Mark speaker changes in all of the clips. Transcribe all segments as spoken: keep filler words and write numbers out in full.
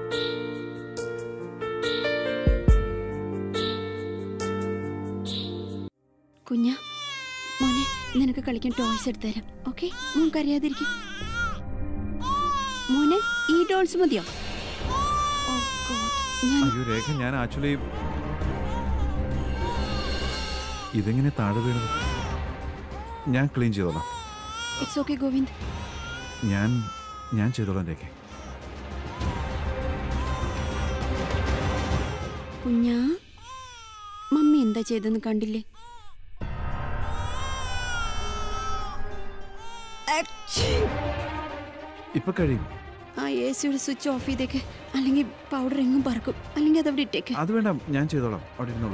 Speaker 1: കുഞ്ഞ മോനെ, നിനക്ക് കളിക്കാൻ ടോയ്സ് എടുത്തു തരാം. ഓക്കെ, മോൻ കരയാതിരിക്കും. മോനെ, ഈ ഡോൾസ് മതിയോ?
Speaker 2: അയ്യോ രേഖ, ഞാൻ ആക്ച്വലി ഇതെങ്ങനെ താഴെ വീണത്? ഞാൻ ക്ലീൻ ചെയ്തോളാം.
Speaker 1: It's okay Govind.
Speaker 2: ഞാൻ ഞാൻ ചെയ്തോളാം രേഖ.
Speaker 1: കുഞ്ഞാ, മമ്മി എന്താ ചെയ്തെന്ന് കണ്ടില്ലേ?
Speaker 2: ഇപ്പൊ കഴിയും.
Speaker 1: ആ എ സിയുടെ സ്വിച്ച് ഓഫ് ചെയ്തേക്ക്, അല്ലെങ്കിൽ പൗഡർ എങ്ങും പറക്കും. അല്ലെങ്കിൽ അതവിടെ ഇട്ടേക്ക്.
Speaker 2: അത് വേണ്ട, ഞാൻ ചെയ്തോളാം. അവിടെ ഇരുന്നോളൂ.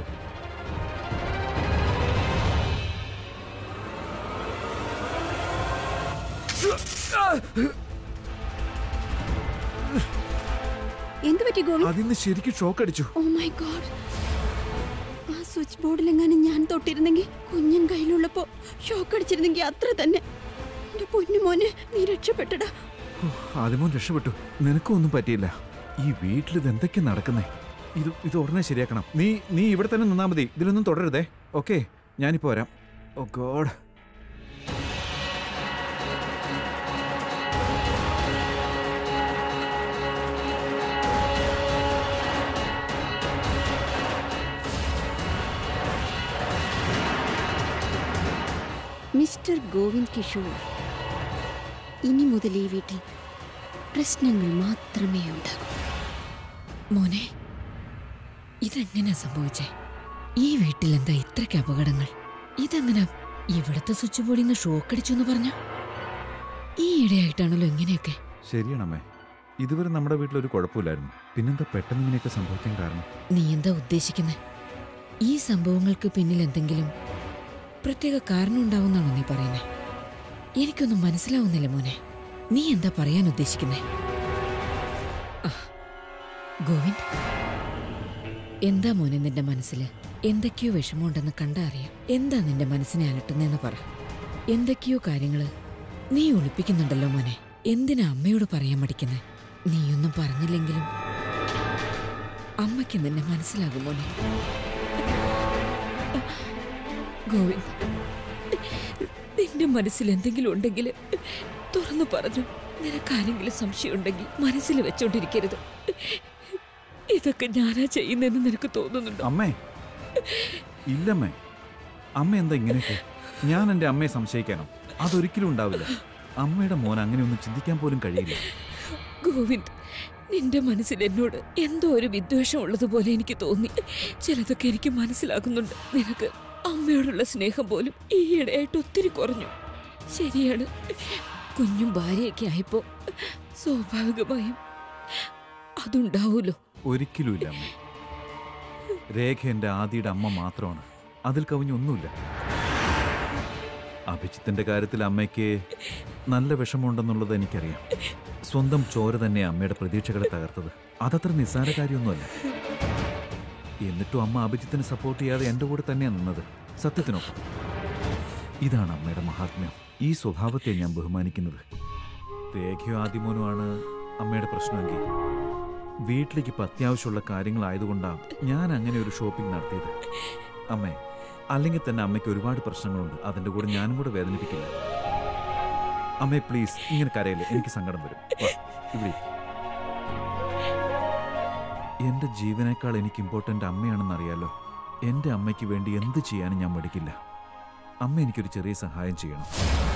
Speaker 1: എന്ത് പറ്റി ഗോവിന്ദ്?
Speaker 2: അതിന് ശരിക്കും ഷോക്ക് അടിച്ചു.
Speaker 1: Oh my god. ആ സ്വിച്ച് ബോർഡിലെങ്ങാനും ഞാൻ തൊട്ടിരുന്നെങ്കിൽ, കുഞ്ഞൻ കയ്യിലുള്ളപ്പോ ഷോക്ക് അടിച്ചിരുന്നെങ്കിൽ അത്ര തന്നെ. എന്റെ പൊന്നു മോനെ, നീ രക്ഷപ്പെട്ടടാ.
Speaker 2: ആദ്യമോൻ രക്ഷപ്പെട്ടു. നിനക്കും ഒന്നും പറ്റിയില്ല. ഈ വീട്ടിൽ ഇത് എന്തൊക്കെ നടക്കുന്നേ? ഇത് ഇത് ഉടനെ ശരിയാക്കണം. നീ നീ ഇവിടെ തന്നെ നിന്നാ മതി. ഇതിലൊന്നും തുടരുതേ. ഓക്കെ, ഞാനിപ്പോ വരാം. Oh god.
Speaker 1: Mister Govind Kishore, ഇനി മുതൽ ഈ വീട്ടിൽ പ്രശ്നങ്ങൾ മാത്രമേ ഉണ്ടാകൂ.
Speaker 3: മോനെ, ഇതെങ്ങനെ സംഭവിച്ചേ? ഈ വീട്ടിൽ എന്താ ഇത്രയ്ക്ക് അപകടങ്ങൾ? ഇതെങ്ങനെ ഇവിടുത്തെ സ്വിച്ച് ബോർഡിൽ നിന്ന് ഷോക്ക് അടിച്ചു എന്ന് പറഞ്ഞ? ഈ ഇടയായിട്ടാണല്ലോ ഇങ്ങനെയൊക്കെ.
Speaker 2: ശരിയാണമ്മേ, ഇതുവരെ നമ്മുടെ വീട്ടിലൊരു കുഴപ്പമില്ലായിരുന്നു. പിന്നെന്താ പെട്ടെന്ന് ഇങ്ങനെയൊക്കെ സംഭവിക്കാൻ കാരണം?
Speaker 3: നീ എന്താ ഉദ്ദേശിക്കുന്നത്? ഈ സംഭവങ്ങൾക്ക് പിന്നിൽ എന്തെങ്കിലും പ്രത്യേക കാരണം ഉണ്ടാവുന്നാണോ നീ പറയുന്നേ? എനിക്കൊന്നും മനസ്സിലാവുന്നില്ല മോനെ. നീ എന്താ പറയാൻ ഉദ്ദേശിക്കുന്നേ? ഗോവിന്ദ്, എന്താ മോനെ നിന്റെ മനസ്സിൽ? എന്തൊക്കെയോ വിഷമമുണ്ടെന്ന് കണ്ടാ അറിയാം. എന്താ നിന്റെ മനസ്സിനെ അലട്ടുന്നെന്ന് പറ. എന്തൊക്കെയോ കാര്യങ്ങള് നീ ഒളിപ്പിക്കുന്നുണ്ടല്ലോ മോനെ. എന്തിനാ അമ്മയോട് പറയാൻ മടിക്കുന്നേ? നീയൊന്നും പറഞ്ഞില്ലെങ്കിലും അമ്മയ്ക്ക് നിന്നെ മനസ്സിലാകും മോനെ. ഗോവിന്ദ്, നിന്റെ മനസ്സിൽ എന്തെങ്കിലും ഉണ്ടെങ്കിൽ തുറന്നു പറഞ്ഞു. നിനക്കാരെങ്കിലും സംശയം ഉണ്ടെങ്കിൽ മനസ്സിൽ വെച്ചോണ്ടിരിക്കരുത്. ഇതൊക്കെ ഞാനാ ചെയ്യുന്നെന്ന് നിനക്ക് തോന്നുന്നുണ്ടോ?
Speaker 2: അമ്മേ, ഇല്ലമ്മേ. അമ്മ എന്താ ഇങ്ങനെയൊക്കെ? ഞാൻ എൻ്റെ അമ്മയെ സംശയിക്കാനോ? അതൊരിക്കലും ഉണ്ടാവില്ല. അമ്മയുടെ മോൻ അങ്ങനെയൊന്നും ചിന്തിക്കാൻ പോലും കഴിയില്ല.
Speaker 3: ഗോവിന്ദ്, നിന്റെ മനസ്സിൽ എന്നോട് എന്തോ ഒരു വിദ്വേഷം ഉള്ളതുപോലെ എനിക്ക് തോന്നി. ചിലതൊക്കെ എനിക്ക് മനസ്സിലാകുന്നുണ്ട്. നിനക്ക് അമ്മയോടുള്ള സ്നേഹം പോലും ഈയിടെയായിട്ട് ഒത്തിരി കുറഞ്ഞു. ശരിയാണ്, കുഞ്ഞും ഭാര്യയൊക്കെ ആയപ്പോ സ്വാഭാവികമായും അതുണ്ടാവൂലോ.
Speaker 2: ഒരിക്കലും ഇല്ല അമ്മ. രേഖ എൻ്റെ ആദിയുടെ അമ്മ മാത്രമാണ്. അതിൽ കവിഞ്ഞൊന്നുമില്ല. അഭിജിത്തിന്റെ കാര്യത്തിൽ അമ്മയ്ക്ക് നല്ല വിഷമമുണ്ടെന്നുള്ളത് എനിക്കറിയാം. സ്വന്തം ചോര തന്നെ അമ്മയുടെ പ്രതീക്ഷകളെ തകർത്തത്. അതത്ര നിസ്സാര കാര്യമൊന്നുമല്ല. എന്നിട്ടും അമ്മ അഭിജിത്തിനെ സപ്പോർട്ട് ചെയ്യാതെ എൻ്റെ കൂടെ തന്നെയാണ് നിന്നത്, സത്യത്തിനൊപ്പം. ഇതാണ് അമ്മയുടെ മഹാത്മ്യം. ഈ സ്വഭാവത്തെ ഞാൻ ബഹുമാനിക്കുന്നത്. രേഖയോ ആദിമോനുമാണ് അമ്മയുടെ പ്രശ്നമെങ്കിൽ വീട്ടിലേക്ക് ഇപ്പം അത്യാവശ്യമുള്ള കാര്യങ്ങളായതുകൊണ്ടാണ് ഞാൻ അങ്ങനെ ഒരു ഷോപ്പിംഗ് നടത്തിയത്. അമ്മേ, അല്ലെങ്കിൽ തന്നെ അമ്മയ്ക്ക് ഒരുപാട് പ്രശ്നങ്ങളുണ്ട്. അതിൻ്റെ കൂടെ ഞാനും കൂടെ വേദനിപ്പിക്കില്ല. അമ്മേ പ്ലീസ്, ഇങ്ങനെ കരയില്ലേ, എനിക്ക് സങ്കടം വരും. ഇവിടെ എൻ്റെ ജീവനേക്കാൾ എനിക്ക് ഇമ്പോർട്ടൻ്റ് അമ്മയാണെന്നറിയാലോ. എൻ്റെ അമ്മയ്ക്ക് വേണ്ടി എന്ത് ചെയ്യാനും ഞാൻ മടിക്കില്ല. അമ്മ എനിക്കൊരു ചെറിയ സഹായം ചെയ്യണം.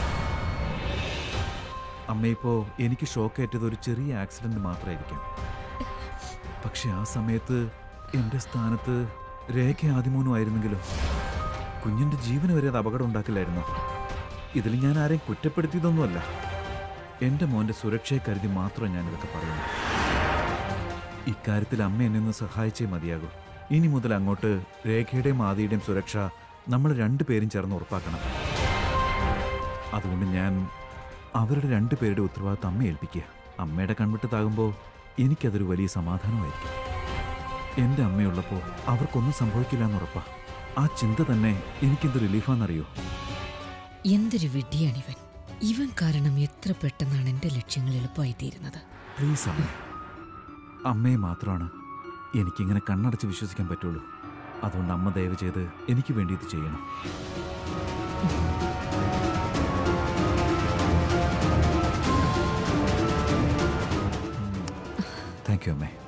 Speaker 2: അമ്മ ഇപ്പോൾ എനിക്ക് ഷോക്കേറ്റത് ഒരു ചെറിയ ആക്സിഡൻറ്റ് മാത്രമായിരിക്കാം. പക്ഷെ ആ സമയത്ത് എൻ്റെ സ്ഥാനത്ത് രേഖ ആദിമോനും ആയിരുന്നെങ്കിലോ? കുഞ്ഞിൻ്റെ ജീവന് വരെ അത് അപകടം ഉണ്ടാക്കില്ലായിരുന്നു. ഇതിൽ ഞാൻ ആരെയും കുറ്റപ്പെടുത്തിയതൊന്നുമല്ല. എൻ്റെ മോൻ്റെ സുരക്ഷയെ കരുതി മാത്രം ഞാനിതൊക്കെ പറയുന്നു. ഇക്കാര്യത്തിൽ അമ്മ എന്നെ ഒന്ന് സഹായിച്ചേ മതിയാകൂ. ഇനി മുതൽ അങ്ങോട്ട് രേഖയുടെയും ആദിയുടെയും സുരക്ഷ നമ്മൾ രണ്ടുപേരും ചേർന്ന് ഉറപ്പാക്കണം. അതുകൊണ്ട് ഞാൻ അവരുടെ രണ്ടുപേരുടെ ഉത്തരവാദിത്വം അമ്മയെ ഏൽപ്പിക്കുക. അമ്മയുടെ കൺവിട്ടതാകുമ്പോൾ എനിക്കതൊരു വലിയ സമാധാനമായിരിക്കും. എൻ്റെ അമ്മയുള്ളപ്പോൾ അവർക്കൊന്നും സംഭവിക്കില്ല എന്നുറപ്പാ. ആ ചിന്ത തന്നെ എനിക്കെന്ത് റിലീഫാണെന്നറിയോ?
Speaker 3: എന്തൊരു വിഡ്ഢിയാണിവൻ. ഇവൻ കാരണം എത്ര പെട്ടെന്നാണ് എൻ്റെ ലക്ഷ്യങ്ങൾ എളുപ്പമായി തീരുന്നത്.
Speaker 2: പ്ലീസ് അമ്മ, അമ്മയെ മാത്രമാണ് എനിക്കിങ്ങനെ കണ്ണടച്ച് വിശ്വസിക്കാൻ പറ്റുള്ളൂ. അതുകൊണ്ട് അമ്മ ദയവ് ചെയ്ത് എനിക്ക് വേണ്ടി ഇത് ചെയ്യണം. താങ്ക് യു അമ്മേ.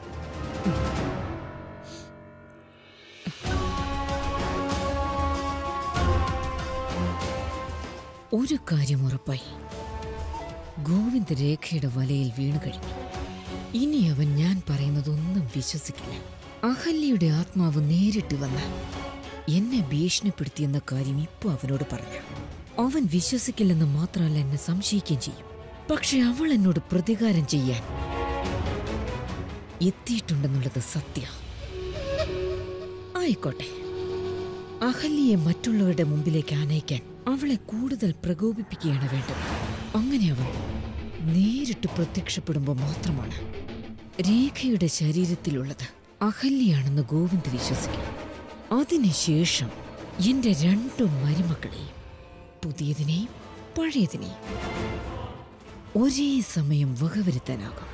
Speaker 3: ഒരു കാര്യം ഉറപ്പായി, ഗോവിന്ദ് രേഖയുടെ വലയിൽ വീണു കഴിഞ്ഞു. ഇനി അവൻ ഞാൻ പറയുന്നതൊന്നും വിശ്വസിക്കില്ല. അഹല്യയുടെ ആത്മാവ് നേരിട്ട് വന്ന് എന്നെ ഭീഷണിപ്പെടുത്തിയെന്ന കാര്യം ഇപ്പൊ അവനോട് പറഞ്ഞു. അവൻ വിശ്വസിക്കില്ലെന്ന് മാത്രമല്ല, എന്നെ സംശയിക്കുകയും ചെയ്യും. പക്ഷെ അവൾ എന്നോട് പ്രതികാരം ചെയ്യാൻ എത്തിയിട്ടുണ്ടെന്നുള്ളത് സത്യ. ആയിക്കോട്ടെ, അഹല്യയെ മറ്റുള്ളവരുടെ മുമ്പിലേക്ക് ആനയിക്കാൻ അവളെ കൂടുതൽ പ്രകോപിപ്പിക്കുകയാണ് വേണ്ടത്. അങ്ങനെ അവൾ നേരിട്ട് പ്രത്യക്ഷപ്പെടുമ്പോൾ മാത്രമാണ് രേഖയുടെ ശരീരത്തിലുള്ളത് അഹല്യയാണെന്ന് ഗോവിന്ദ് വിശ്വസിക്കും. അതിനുശേഷം എന്റെ രണ്ടു മരുമക്കളെയും, പുതിയതിനെയും പഴയതിനെയും ഒരേ സമയം വകവരുത്താനാകും.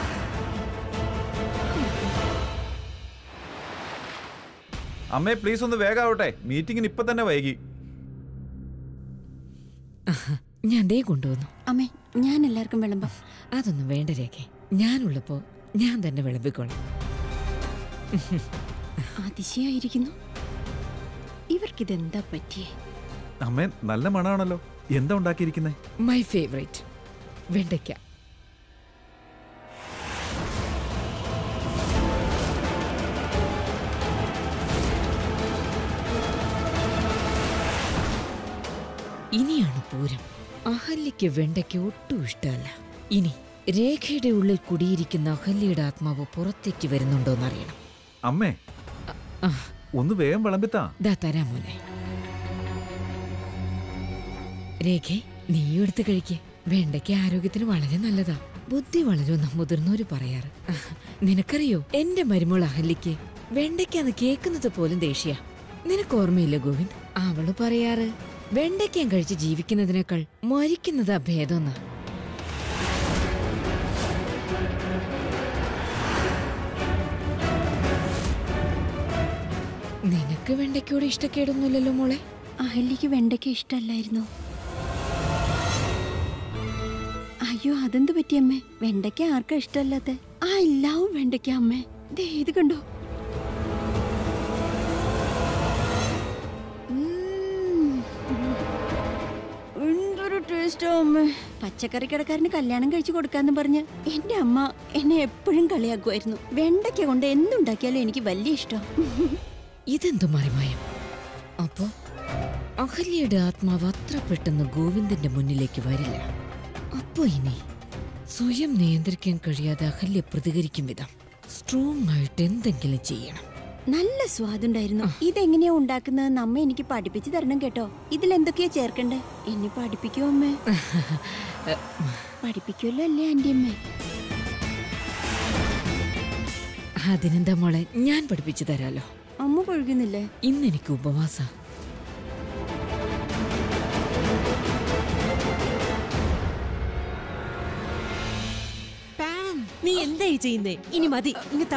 Speaker 2: അമ്മേ പ്ലീസ് ഒന്ന് വേഗാവട്ടെ, മീറ്റിംഗിന് ഇപ്പൊ തന്നെ വൈകി.
Speaker 3: ഞാൻ ദേ കൊണ്ടുവന്നു.
Speaker 1: അമ്മേ, ഞാൻ എല്ലാവർക്കും വിളമ്പാം.
Speaker 3: അതൊന്നും വേണ്ട രേഖ, ഞാനുള്ളപ്പോ ഞാൻ തന്നെ വിളമ്പിക്കോളാം.
Speaker 1: അതിശയായിരിക്കുന്നു, ഇവർക്കിതെന്താ പറ്റിയേ?
Speaker 2: അമ്മേ നല്ല മണാണല്ലോ. എന്താ ഉണ്ടാക്കിയിരിക്കുന്നേ?
Speaker 3: മൈ ഫേവറേറ്റ് വെണ്ടയ്ക്ക. ഇനിയാണ് പൂരം. അഹല്യയ്ക്ക് വെണ്ടയ്ക്ക് ഒട്ടും ഇഷ്ടമല്ല. ഇനി രേഖയുടെ ഉള്ളിൽ കുടിയിരിക്കുന്ന അഹല്യയുടെ ആത്മാവ് പുറത്തേക്ക് വരുന്നുണ്ടോന്നറിയണം.
Speaker 2: അമ്മേ ഒന്ന് വേഗം വിളമ്പിത്താ.
Speaker 3: ദാ തരാ മോനെ. രേഖ, നീയും എടുത്ത് കഴിക്കേ. വെണ്ടയ്ക്ക് ആരോഗ്യത്തിന് വളരെ നല്ലതാ. ബുദ്ധി വളരുമെന്ന മുതിർന്നവര് പറയാറ്. നിനക്കറിയോ, എന്റെ മരുമോൾ അഹല്യയ്ക്ക് വെണ്ടയ്ക്കാന്ന് കേൾക്കുന്നത് പോലും ദേഷ്യ. നിനക്ക് ഓർമ്മയില്ല ഗോവിന്ദ്? അവള് പറയാറ് വെണ്ടയ്ക്കാൻ കഴിച്ച് ജീവിക്കുന്നതിനേക്കാൾ മരിക്കുന്നതാ ഭേദമെന്നാ. നിനക്ക് വെണ്ടയ്ക്കോട് ഇഷ്ടക്കേടൊന്നുമില്ലല്ലോ മോളെ?
Speaker 1: അഹല്യക്ക് വെണ്ടയ്ക്ക ഇഷ്ടമല്ലായിരുന്നു. അയ്യോ, അതെന്ത് പറ്റിയമ്മേ? വെണ്ടയ്ക്ക ആർക്കാ ഇഷ്ടമല്ലാത്ത? ആ എല്ലാവും വെണ്ടയ്ക്ക അമ്മേ. ദേ ഇത് കണ്ടോ? എന്തൊരു ടേസ്റ്റോ അമ്മേ. പച്ചക്കറി കടക്കാരന് കല്യാണം കഴിച്ചു കൊടുക്കാന്ന് പറഞ്ഞ് എന്റെ അമ്മ എന്നെ എപ്പോഴും കളിയാക്കുമായിരുന്നു. വെണ്ടയ്ക്ക കൊണ്ട് എന്തുണ്ടാക്കിയാലും എനിക്ക് വലിയ ഇഷ്ടം.
Speaker 3: ഇതെന്തു മറിമായം? അപ്പോ അഹല്യയുടെ ആത്മാവ് അത്ര പെട്ടെന്ന് ഗോവിന്ദന്റെ മുന്നിലേക്ക് വരില്ല. അപ്പോ ഇനി സ്വയം നിയന്ത്രിക്കാൻ കഴിയാതെ അഹല്യ പ്രതികരിക്കും വിധം സ്ട്രോങ് ആയിട്ട് എന്തെങ്കിലും ചെയ്യണം.
Speaker 1: നല്ല സ്വാദുണ്ടായിരുന്നു. ഇതെങ്ങനെയാ ഉണ്ടാക്കുന്നതെന്ന് അമ്മ എനിക്ക് പഠിപ്പിച്ചു തരണം കേട്ടോ. ഇതിലെന്തൊക്കെയാ ചേർക്കണ്ടേ? എന്നെ പഠിപ്പിക്കോ അമ്മേ? പഠിപ്പിക്കുമല്ലോ അല്ലേ ആന്റി അമ്മേ?
Speaker 3: അതിനെന്താ മോളെ, ഞാൻ പഠിപ്പിച്ചു തരാലോ.
Speaker 1: അമ്മ കൊഴുകുന്നില്ലേ?
Speaker 3: ഇന്ന് എനിക്ക് ഉപവാസ.
Speaker 4: നീ എന്തായി ചെയ്യുന്നേ? ഇനി മതി.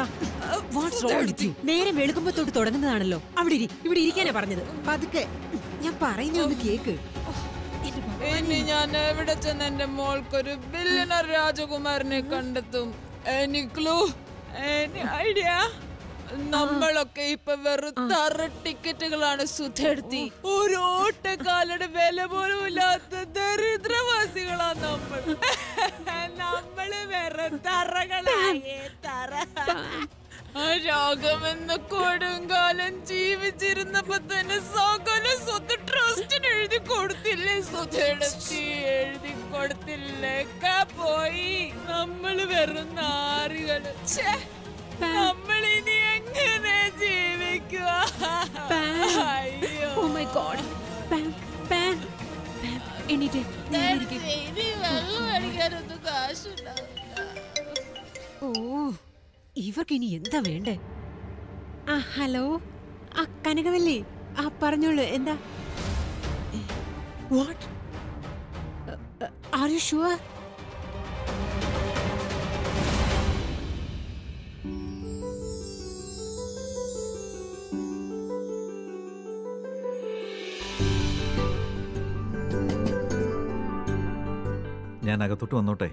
Speaker 4: നേരം വെളുക്കുമ്പോ തൊട്ട് തുടങ്ങുന്നതാണല്ലോ. അവിടെ ഇരി, ഇവിടെ ഇരിക്കാനാ പറഞ്ഞത്. പതുക്കെ ഞാൻ പറയുന്നൊന്ന് കേക്ക്.
Speaker 5: ഇനി ഞാൻ എവിടെ ചെന്ന് എന്റെ മോൾക്കൊരു ബില്യണർ രാജകുമാരനെ കണ്ടെത്തും? Any clue, any idea? നമ്മളൊക്കെ ഇപ്പൊ വെറും തറ ടിക്കറ്റുകളാണ് സുധെടുത്തി. ഒരു ഓട്ടക്കാലയുടെ വില പോലും ഇല്ലാത്ത ദരിദ്രവാസികളാ നമ്മൾ. നമ്മള് വെറും തറകളായേ തറ. രോഗമെന്ന കൊടുങ്കാലം ജീവിച്ചിരുന്നപ്പോ തന്നെ സകല സ്വത്ത് ട്രസ്റ്റിന് എഴുതി കൊടുത്തില്ലേ? സുധെടുത്തി എഴുതി കൊടുത്തില്ലേ? പോയി നമ്മള് വെറും നാറികള്. നമ്മളിനി എങ്ങനെ ജീവിക്കുക?
Speaker 4: ഓ, ഇവർക്ക് ഇനി എന്താ വേണ്ടേ? ആ ഹലോ, ആ കനകവല്ലി, ആ പറഞ്ഞോളൂ. എന്താ? വാട്ട്? Are you sure?
Speaker 2: ഞാൻ അകത്തോട്ട് വന്നോട്ടെ?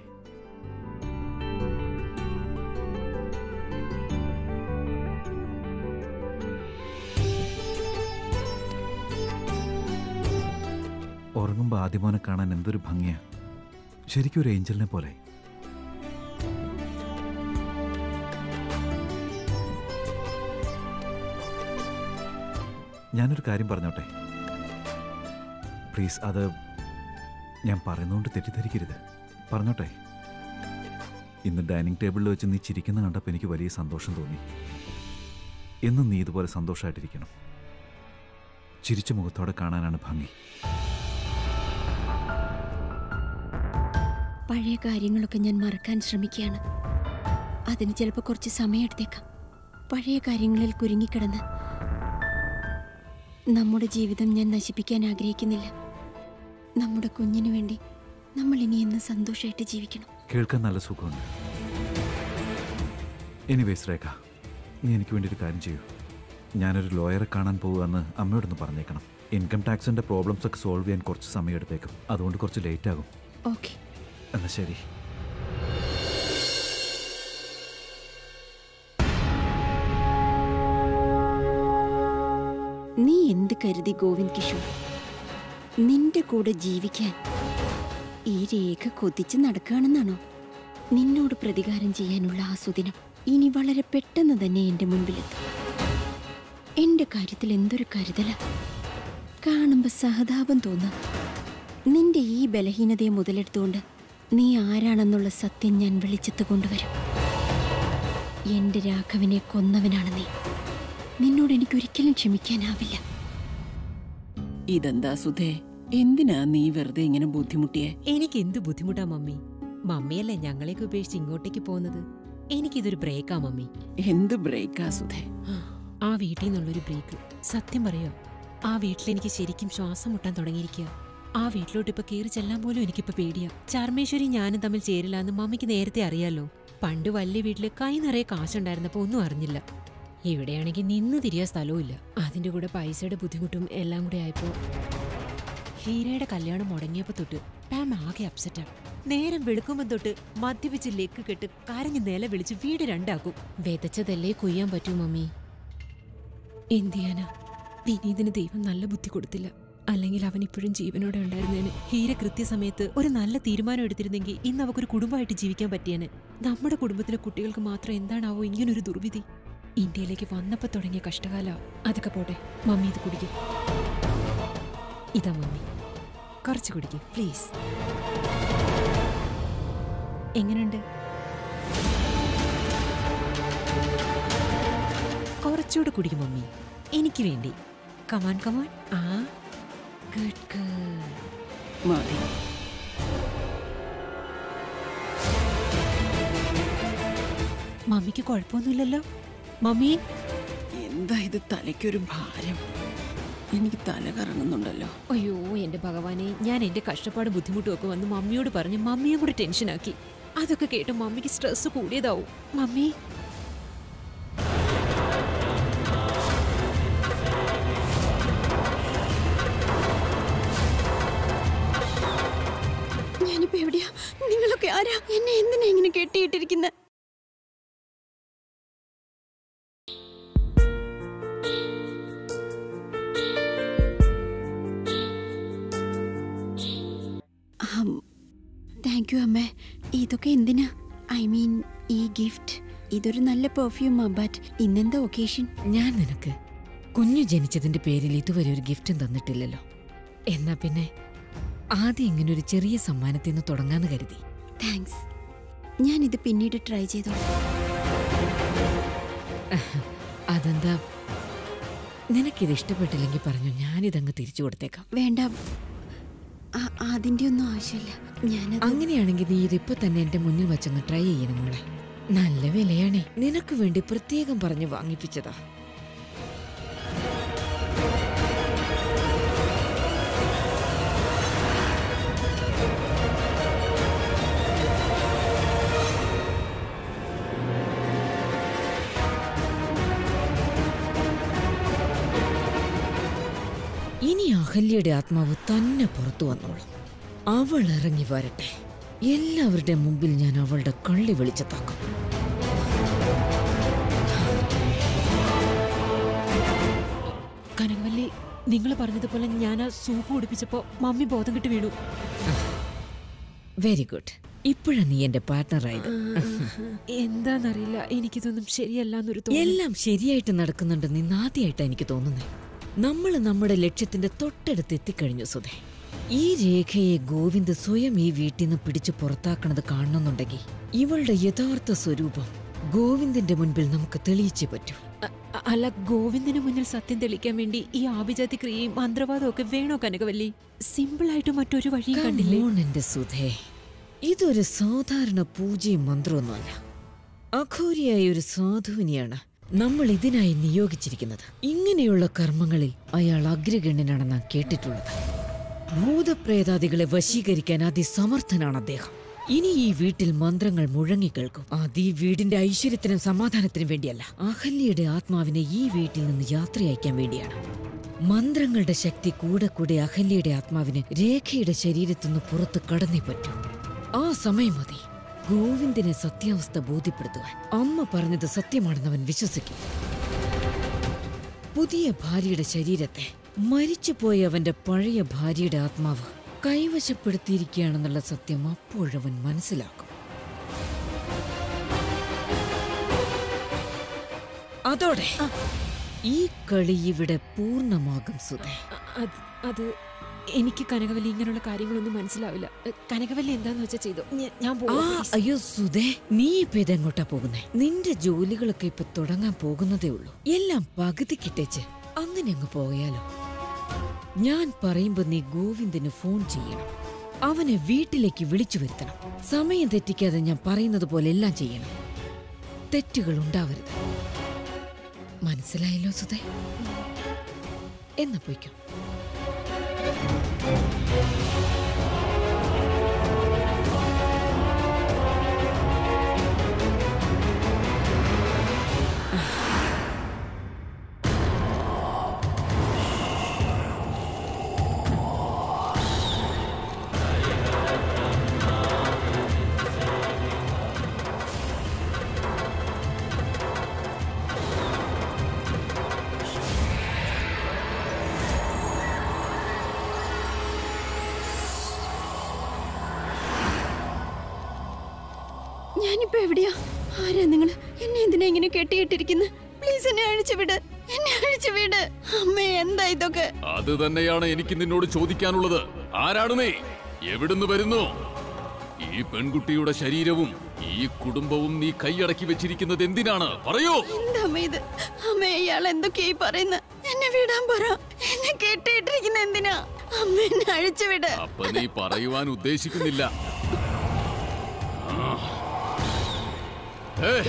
Speaker 2: ഉറങ്ങുമ്പോൾ ആദ്യമോനെ കാണാൻ എന്തൊരു ഭംഗിയാ, ശരിക്കും ഒരു ഏഞ്ചലിനെ പോലെ. ഞാനൊരു കാര്യം പറഞ്ഞോട്ടെ പ്ലീസ്? അത് ഞാൻ പറയുന്നതുകൊണ്ട് തെറ്റിദ്ധരിക്കരുത്, പറഞ്ഞോട്ടെ. ഇന്ന് ഡൈനിങ് ടേബിളിൽ വെച്ച് നീ ചിരിക്കുന്ന കണ്ടപ്പോൾ എനിക്ക് വലിയ സന്തോഷം തോന്നി. എന്നും നീ ഇതുപോലെ സന്തോഷമായിട്ടിരിക്കണം. ചിരിച്ച മുഖത്തോടെ കാണാനാണ് ഭംഗി.
Speaker 1: പഴയ കാര്യങ്ങളൊക്കെ ഞാൻ മറക്കാൻ ശ്രമിക്കുകയാണ്. അതിന് ചിലപ്പോൾ കുറച്ച് സമയമെടുത്തേക്കാം. പഴയ കാര്യങ്ങളിൽ കുരുങ്ങിക്കിടന്ന് നമ്മുടെ ജീവിതം ഞാൻ നശിപ്പിക്കാൻ ആഗ്രഹിക്കുന്നില്ല. നമ്മുടെ കുഞ്ഞിനു വേണ്ടി നമ്മൾ ഇനി എന്ന് സന്തോഷമായിട്ട് ജീവിക്കണം.
Speaker 2: കേൾക്കാൻ നല്ല സുഖമുണ്ട്. എനിവേസ് രേഖ, നീ എനിക്ക് വേണ്ടി ഒരു കാര്യം ചെയ്യൂ. ഞാനൊരു ലോയറെ കാണാൻ പോകുകയെന്ന് അമ്മയോടൊന്ന് പറഞ്ഞേക്കണം. ഇൻകം ടാക്സിൻ്റെ പ്രോബ്ലംസ് ഒക്കെ സോൾവ് ചെയ്യാൻ കുറച്ച് സമയം എടുത്തേക്കും. അതുകൊണ്ട് കുറച്ച് ലേറ്റ് ആകും.
Speaker 1: ഓക്കെ,
Speaker 2: എന്നാ ശരി.
Speaker 1: നീ എന്ത് കരുതി ഗോവിന്ദ് കിഷോർ? നിന്റെ കൂടെ ജീവിക്കാൻ ഈ രേഖ കൊതിച്ച് നടക്കുകയാണെന്നാണോ? നിന്നോട് പ്രതികാരം ചെയ്യാനുള്ള ആ സുദിനം ഇനി വളരെ പെട്ടെന്ന് തന്നെ എന്റെ മുൻപിലെത്തും. എന്റെ കാര്യത്തിൽ എന്തൊരു കരുതല! കാണുമ്പോ സഹതാപം തോന്നാം. നിന്റെ ഈ ബലഹീനതയെ മുതലെടുത്തുകൊണ്ട് നീ ആരാണെന്നുള്ള സത്യം ഞാൻ വെളിച്ചത്ത് കൊണ്ടുവരും. എന്റെ രാഘവനെ കൊന്നവനാണ് നീ. നിന്നോട് എനിക്കൊരിക്കലും ക്ഷമിക്കാനാവില്ല.
Speaker 6: ഇതെന്താ സുധേ, എന്തിനാ നീ വെറുതെ ഇങ്ങനെ ബുദ്ധിമുട്ടിയേ?
Speaker 4: എനിക്ക് എന്ത് ബുദ്ധിമുട്ടാ മമ്മി. മമ്മിയല്ലേ ഞങ്ങളെയൊക്കെ ഉപേക്ഷിച്ച് ഇങ്ങോട്ടേക്ക് പോകുന്നത്. എനിക്കിതൊരു ബ്രേക്കാ മമ്മി.
Speaker 6: എന്ത് ബ്രേക്കാ സുധേ?
Speaker 4: ആ വീട്ടിൽ നിന്നുള്ളൊരു ബ്രേക്ക്. സത്യം പറയോ, ആ വീട്ടിലെനിക്ക് ശരിക്കും ശ്വാസം മുട്ടാൻ തുടങ്ങിയിരിക്കുക. ആ വീട്ടിലോട്ട് ഇപ്പൊ കയറി ചെല്ലാൻ പോലും എനിക്കിപ്പോ പേടിയാ. ചർമ്മേശ്വരി ഞാനും തമ്മിൽ ചേരില്ലാന്ന് മമ്മിക്ക് നേരത്തെ അറിയാലോ. പണ്ട് വലിയ വീട്ടില് കൈ നിറയെ കാശുണ്ടായിരുന്നപ്പോ ഒന്നും അറിഞ്ഞില്ല. ഇവിടെയാണെങ്കിൽ നിന്ന് തിരിയാൻ സ്ഥലവും ഇല്ല. അതിന്റെ കൂടെ പൈസയുടെ ബുദ്ധിമുട്ടും എല്ലാം കൂടെ ആയപ്പോ ഹീരയുടെ കല്യാണം മുടങ്ങിയപ്പോ തൊട്ട് പാം ആകെ അപ്സെറ്റാ. നേരം വെളുക്കുമ്പോ തൊട്ട് മദ്യപിച്ച് ലെക്ക് കെട്ട് കരഞ്ഞ് നില വിളിച്ച് വീട് രണ്ടാക്കും. വിതച്ചതല്ലേ കൊയ്യാൻ പറ്റൂ മമ്മി. എന്ത് ചെയ്യാനാ? വിനീതിന് ദൈവം നല്ല ബുദ്ധി കൊടുത്തില്ല. അല്ലെങ്കിൽ അവൻ ഇപ്പോഴും ജീവനോടെ ഉണ്ടായിരുന്നേന്. ഹീര കൃത്യസമയത്ത് ഒരു നല്ല തീരുമാനം എടുത്തിരുന്നെങ്കിൽ ഇന്ന് അവക്കൊരു കുടുംബമായിട്ട് ജീവിക്കാൻ പറ്റിയേനെ. നമ്മുടെ കുടുംബത്തിലെ കുട്ടികൾക്ക് മാത്രം എന്താണാവോ ഇങ്ങനൊരു ദുർവിധി. ഇന്ത്യയിലേക്ക് വന്നപ്പോ തുടങ്ങിയ കഷ്ടകാല. അതൊക്കെ പോട്ടെ, മമ്മി ഇത് കുടിക്കും. ഇതാ മമ്മി, കുറച്ച് കുടിക്കും പ്ലീസ്. എങ്ങനെയുണ്ട്? കുറച്ചുകൂടെ കുടിക്കും മമ്മി, എനിക്ക് വേണ്ടി. Come on come on. ആ ഗുഡ് ഗേൾ.
Speaker 6: മതി.
Speaker 4: മമ്മിക്ക് കുഴപ്പമൊന്നുമില്ലല്ലോ മമ്മി?
Speaker 6: എന്താ ഇത് തലയ്ക്കൊരു ഭാരം? എനിക്ക് തല കറങ്ങുന്നുണ്ടല്ലോ.
Speaker 4: അയ്യോ എന്റെ ഭഗവാനെ, ഞാൻ എന്റെ കഷ്ടപ്പാട് ബുദ്ധിമുട്ടും ഒക്കെ വന്ന് മമ്മിയോട് പറഞ്ഞ് മമ്മിയെ കൂടെ ടെൻഷനാക്കി. അതൊക്കെ കേട്ട് മമ്മിക്ക് സ്ട്രെസ് കൂടിയതാവും. മമ്മി
Speaker 1: ഞാനിപ്പോ എവിടെയാ? നിങ്ങളൊക്കെ ആരാ? എന്നെ എന്തിനാ ഇങ്ങനെ കെട്ടിയിട്ടിരിക്കുന്നത്? താങ്ക് യു അമ്മേ. ഇതൊക്കെ എന്തിനാ? ഐ മീൻ ഈ ഗിഫ്റ്റ്. ഇതൊരു നല്ല പെർഫ്യൂമാ. ബട്ട് ഇന്നെന്താ ഒക്കേഷൻ?
Speaker 3: ഞാൻ നിനക്ക് കുഞ്ഞു ജനിച്ചതിന്റെ പേരിൽ ഇതുവരെ ഒരു ഗിഫ്റ്റും തന്നിട്ടില്ലല്ലോ. എന്നാ പിന്നെ ആദ്യം ഇങ്ങനെ ഒരു ചെറിയ സമ്മാനത്തിൽ നിന്ന് തുടങ്ങാന്ന് കരുതി.
Speaker 1: താങ്ക്സ്. ഞാനിത് പിന്നീട് ട്രൈ ചെയ്തോളാം.
Speaker 3: അതെന്താ, നിനക്കിത് ഇഷ്ടപ്പെട്ടില്ലെങ്കിൽ പറഞ്ഞു, ഞാനിതങ്ങ് തിരിച്ചു കൊടുത്തേക്കാം.
Speaker 1: വേണ്ട, അതിന്റെ ഒന്നും ആവശ്യമില്ല. ഞാൻ
Speaker 3: അങ്ങനെയാണെങ്കിൽ നീ ഇതിപ്പോ തന്നെ എന്റെ മുന്നിൽ വെച്ചൊന്ന് ട്രൈ ചെയ്യണം മോളെ. നല്ല വിലയാണേ. നിനക്ക് വേണ്ടി പ്രത്യേകം പറഞ്ഞു വാങ്ങിപ്പിച്ചതാ. ഇനി അഹല്യയുടെ ആത്മാവ് തന്നെ പുറത്തു വന്നോളും. അവൾ ഇറങ്ങി വരട്ടെ. എല്ലാവരുടെ മുമ്പിൽ ഞാൻ അവളുടെ കള്ളി വെളിച്ചത്താക്കും.
Speaker 4: കനകവല്ലി, നിങ്ങൾ പറഞ്ഞതുപോലെ ഞാൻ ആ സൂപ്പ് കുടിപ്പിച്ചപ്പോ മമ്മി ബോധം കിട്ടി വീണു.
Speaker 3: Very good. ഇപ്പോഴാ നീ എന്റെ പാർട്ട്ണറായത്.
Speaker 4: എന്താന്നറിയില്ല, എനിക്കിതൊന്നും ശരിയല്ലാന്നൊരു തോന്നൽ.
Speaker 3: എല്ലാം ശരിയായിട്ട് നടക്കുന്നുണ്ടെന്ന് ഇന്ന് ആദ്യമായിട്ടാ എനിക്ക് തോന്നുന്നേ. നമ്മൾ നമ്മുടെ ലക്ഷ്യത്തിന്റെ തൊട്ടടുത്ത് എത്തിക്കഴിഞ്ഞു സുധേ. ഈ രേഖയെ ഗോവിന്ദ് സ്വയം ഈ വീട്ടിൽ നിന്ന് പിടിച്ചു പുറത്താക്കണത് കാണണമെന്നുണ്ടെങ്കിൽ ഇവളുടെ യഥാർത്ഥ സ്വരൂപം ഗോവിന്ദിന്റെ മുൻപിൽ നമുക്ക് തെളിയിച്ചേ പറ്റൂ.
Speaker 4: അ- അല്ല, ഗോവിന്ദിന് മുന്നിൽ സത്യം തെളിയിക്കാൻ വേണ്ടി ഈ ആഭിജാതി ക്രിയയും മന്ത്രവാദവും ഒക്കെ വേണോ കനകവല്ലി? സിമ്പിൾ ആയിട്ട് മറ്റൊരു വഴിയും കണ്ടില്ലേ?
Speaker 3: Come on, എന്റെ സുധേ, ഇതൊരു സാധാരണ പൂജയും മന്ത്രമൊന്നുമല്ല. അഘോരിയായ ഒരു സാധുവിനെയാണ് നമ്മൾ ഇതിനായി നിയോഗിച്ചിരിക്കുന്നത്. ഇങ്ങനെയുള്ള കർമ്മങ്ങളിൽ അയാൾ അഗ്രഗണ്യനാണെന്ന് നാം കേട്ടിട്ടുള്ളത്. ഭൂതപ്രേതാദികളെ വശീകരിക്കാൻ അതിസമർത്ഥനാണ് അദ്ദേഹം. ഇനി ഈ വീട്ടിൽ മന്ത്രങ്ങൾ മുഴങ്ങിക്കേൾക്കും. അത് ഈ വീടിന്റെ ഐശ്വര്യത്തിനും സമാധാനത്തിനും വേണ്ടിയല്ല, അഹല്യയുടെ ആത്മാവിനെ ഈ വീട്ടിൽ നിന്ന് യാത്രയയക്കാൻ വേണ്ടിയാണ്. മന്ത്രങ്ങളുടെ ശക്തി കൂടെ കൂടെ അഹല്യയുടെ ആത്മാവിന് രേഖയുടെ ശരീരത്തുനിന്ന് പുറത്ത് കടന്നേ പറ്റൂ. ആ സമയം മതി ഗോവിന്ദിനെ സത്യാവസ്ഥ ബോധ്യപ്പെടുത്തുവാൻ. അമ്മ പറഞ്ഞത് സത്യമാണെന്ന് അവൻ വിശ്വസിക്കും. പുതിയ ഭാര്യയുടെ ശരീരത്തെ മരിച്ചുപോയ അവന്റെ പഴയ ഭാര്യയുടെ ആത്മാവ് കൈവശപ്പെടുത്തിയിരിക്കുകയാണെന്നുള്ള സത്യം അപ്പോഴവൻ മനസ്സിലാക്കും. അതോടെ ഈ കളി ഇവിടെ പൂർണ്ണമാകും സുധേ.
Speaker 4: അത് അത് എനിക്ക് കനകവല്ലി ഇങ്ങനെയുള്ള കാര്യങ്ങളൊന്നും മനസ്സിലാവില്ല. കനകവല്ലി എന്താന്ന് വെച്ചാ ചെയ്തു. ഞ- ഞാൻ
Speaker 3: ആ
Speaker 4: പോവാ, please.
Speaker 3: അയ്യോ സുധേ, നീ ഇപ്പൊ ഇതെങ്ങോട്ടാ പോകുന്നേ? നിന്റെ ജോലികളൊക്കെ ഇപ്പൊ തുടങ്ങാൻ പോകുന്നതേ ഉള്ളൂ. എല്ലാം പകുതി കിട്ടേച്ച് അങ്ങനെ അങ്ങ് പോയാലോ? ഞാൻ പറയുമ്പോ നീ ഗോവിന്ദിന് ഫോൺ ചെയ്യണം. അവനെ വീട്ടിലേക്ക് വിളിച്ചു വരുത്തണം. സമയം തെറ്റിക്കാതെ ഞാൻ പറയുന്നത് പോലെ എല്ലാം ചെയ്യണം. തെറ്റുകൾ ഉണ്ടാവരുത്. മനസ്സിലായല്ലോ സുധേ? എന്നാ പോയിക്കോ.
Speaker 1: ഞാനിപ്പോ എവിടെയാ? ആരാ നിങ്ങള്? എന്നെ എന്തിനാ ഇങ്ങനെ കെട്ടിയിട്ടിരിക്കുന്നത്? പ്ലീസ് എന്നെ അഴിച്ചു വിട്, എന്നെ അഴിച്ചു വിട്. അമ്മേ, എന്താ ഇതൊക്കെ?
Speaker 7: അത് തന്നെയാണ് എനിക്ക് നിന്നോട് ചോദിക്കാനുള്ളത്. ആരാണ് നീ? എവിടുന്ന് വരുന്നു? ഈ പെൺകുട്ടിയുടെ ശരീരവും ഈ കുടുംബവും നീ കൈയടക്കി വെച്ചിരിക്കുന്നത് എന്തിനാണ്? പറയൂ.
Speaker 1: എന്താ അമ്മ ഇത്? അമ്മ, ഇയാൾ എന്തൊക്കെയായി പറയുന്നത്? എന്നെ വിടാൻ പറ. എന്നെ കെട്ടിയിട്ടിരിക്കുന്ന എന്തിനാ? അമ്മ, എന്നെ അഴിച്ചു വിട്.
Speaker 7: അപ്പൊ നീ പറയുവാൻ ഉദ്ദേശിക്കുന്നില്ല. ഏ,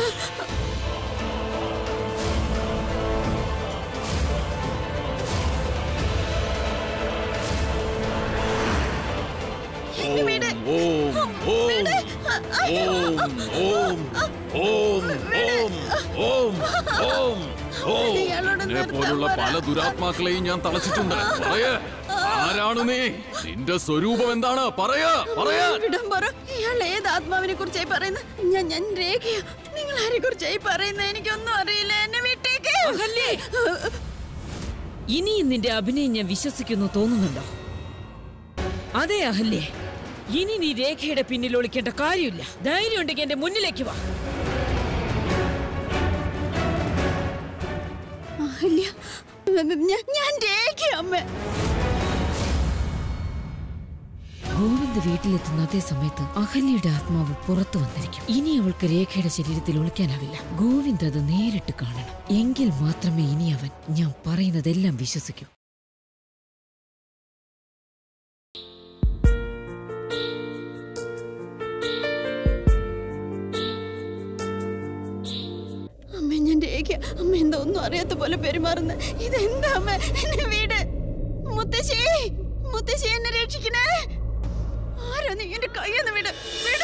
Speaker 7: ഓം ഓം ഓം ഓം ഓം ഓം ഓം ഓം ഓം എന്നെ പോലുള്ള പല ദുരാത്മാക്കളെയും ഞാൻ തളച്ചിട്ടുണ്ട്. പറയേ, ആരാണ് നീ? നിന്റെ സ്വരൂപം എന്താണ്? പറയാ പറയാ
Speaker 1: വിടാൻ പറ. ഇയാൾ ഏത് ആത്മാവിനെ കുറിച്ചായി പറയുന്നത്? ഞാൻ ഞാൻ രേഖയാ. നിങ്ങൾ ആരെ കുറിച്ചായി പറയുന്നത്? എനിക്കൊന്നും അറിയില്ല. എന്നെ വിട്ടേക്ക്.
Speaker 3: ഇനിയും നിന്റെ അഭിനയം ഞാൻ വിശ്വസിക്കുന്നു തോന്നുന്നുണ്ടോ? അതെ അഹല്യേ, ഇനി നീ രേഖയുടെ പിന്നിൽ ഒളിക്കേണ്ട കാര്യമില്ല. ധൈര്യം ഉണ്ടെങ്കിൽ എന്റെ മുന്നിലേക്ക് വാ.
Speaker 1: അഹല്യ, ഞാൻ ഞാൻ രേഖയാ അമ്മ.
Speaker 3: ഗോവിന്ദ് വീട്ടിലെത്തുന്ന അതേ സമയത്ത് അഹല്യയുടെ ആത്മാവ് പുറത്തു വന്നിരിക്കും. ഇനി അവൾക്ക് രേഖയുടെ ശരീരത്തിൽ ഒളിക്കാനാവില്ല. ഗോവിന്ദ് അത് നേരിട്ട് കാണണം. എങ്കിൽ മാത്രമേ ഇനി അവൻ ഞാൻ പറയുന്നതെല്ലാം വിശ്വസിക്കൂ.
Speaker 1: അമ്മ, ഞാൻ രേഖ. അമ്മ എന്താ ഒന്നും അറിയാത്ത പോലെ പെരുമാറുന്നത്? ഇതെന്താ അമ്മ? എന്നെ വീട്. മുത്തശ്ശി, മുത്തശ്ശി, എന്നെ രക്ഷിക്കണേ. ആരോ നീ? എന്റെ കയ്യൊന്ന് വിട്, വിട്.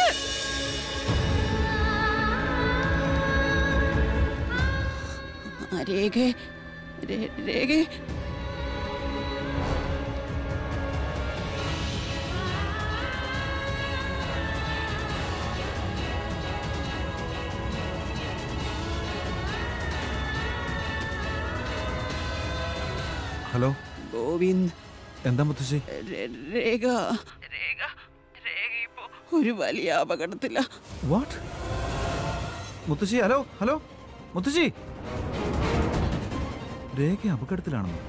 Speaker 1: രേഖ, രേഖ.
Speaker 2: ഹലോ
Speaker 6: ഗോവിന്ദ്.
Speaker 2: എന്താ മുത്തശ്ശി?
Speaker 6: രെ- രേഖ രേഖ രേഖ ഇപ്പോ ഒരു വലിയ അപകടത്തില.
Speaker 2: വാട്ട്? മുത്തശ്ശി, ഹലോ ഹലോ മുത്തശ്ശി, രേഖ അപകടത്തിലാണെന്നോ?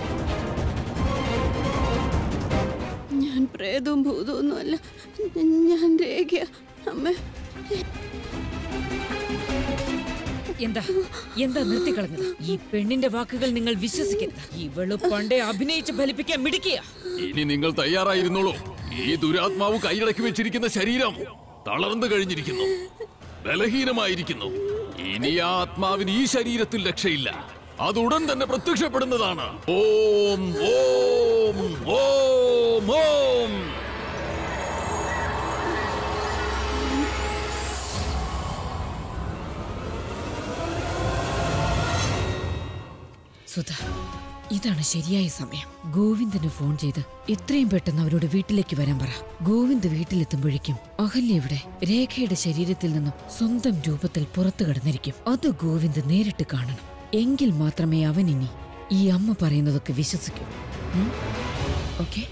Speaker 1: ഞാൻ പ്രേതവും ഭൂതവും അല്ല, ഞാൻ രേഖ. അമ്മ
Speaker 3: എന്താ എന്താ നിർത്തിക്കളഞ്ഞത്? ഈ പെണ്ണിന്റെ വാക്കുകൾ നിങ്ങൾ വിശ്വസിക്കരുത്. ഇവള് പണ്ടേ അഭിനയിച്ച് ഫലിപ്പിക്കാൻ മിടുക്കിയ.
Speaker 7: ഇനി നിങ്ങൾ തയ്യാറായിരുന്നോളൂ. ഈ ദുരാത്മാവ് കൈയടക്കി വെച്ചിരിക്കുന്ന ശരീരം തളർന്നു കഴിഞ്ഞിരിക്കുന്നു, ബലഹീനമായിരിക്കുന്നു. ഇനി ആ ആത്മാവിന് ഈ ശരീരത്തിൽ രക്ഷയില്ല. അത് ഉടൻ തന്നെ പ്രത്യക്ഷപ്പെടുന്നതാണ്. ഓം ഓം ഓം ഓം.
Speaker 3: സുധ, ഇതാണ് ശരിയായ സമയം. ഗോവിന്ദന് ഫോൺ ചെയ്ത് എത്രയും പെട്ടെന്ന് അവരോട് വീട്ടിലേക്ക് വരാൻ പറ. ഗോവിന്ദ് വീട്ടിലെത്തുമ്പോഴേക്കും അഹല്യ ഇവിടെ രേഖയുടെ ശരീരത്തിൽ നിന്നും സ്വന്തം രൂപത്തിൽ പുറത്തു കടന്നിരിക്കും. അത് ഗോവിന്ദ് നേരിട്ട് കാണണം. എങ്കിൽ മാത്രമേ അവൻ ഇനി ഈ അമ്മ പറയുന്നതൊക്കെ വിശ്വസിക്കൂ. ഓക്കെ?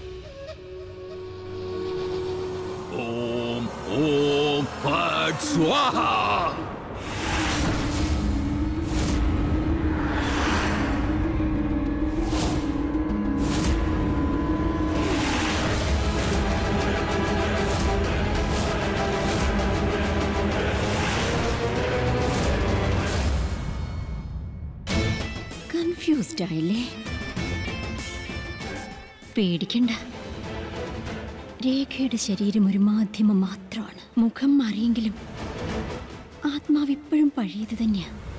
Speaker 7: ഓം ഓം ഫട് സ്വാഹ.
Speaker 1: കൺഫ്യൂസ്ഡ് ആയില്ലേ? പേടിക്കണ്ട. രേഖയുടെ ശരീരം ഒരു മാധ്യമം മാത്രമാണ്. മുഖം മാറിയെങ്കിലും ആത്മാവ് ഇപ്പോഴും പഴയത് തന്നെയാണ്.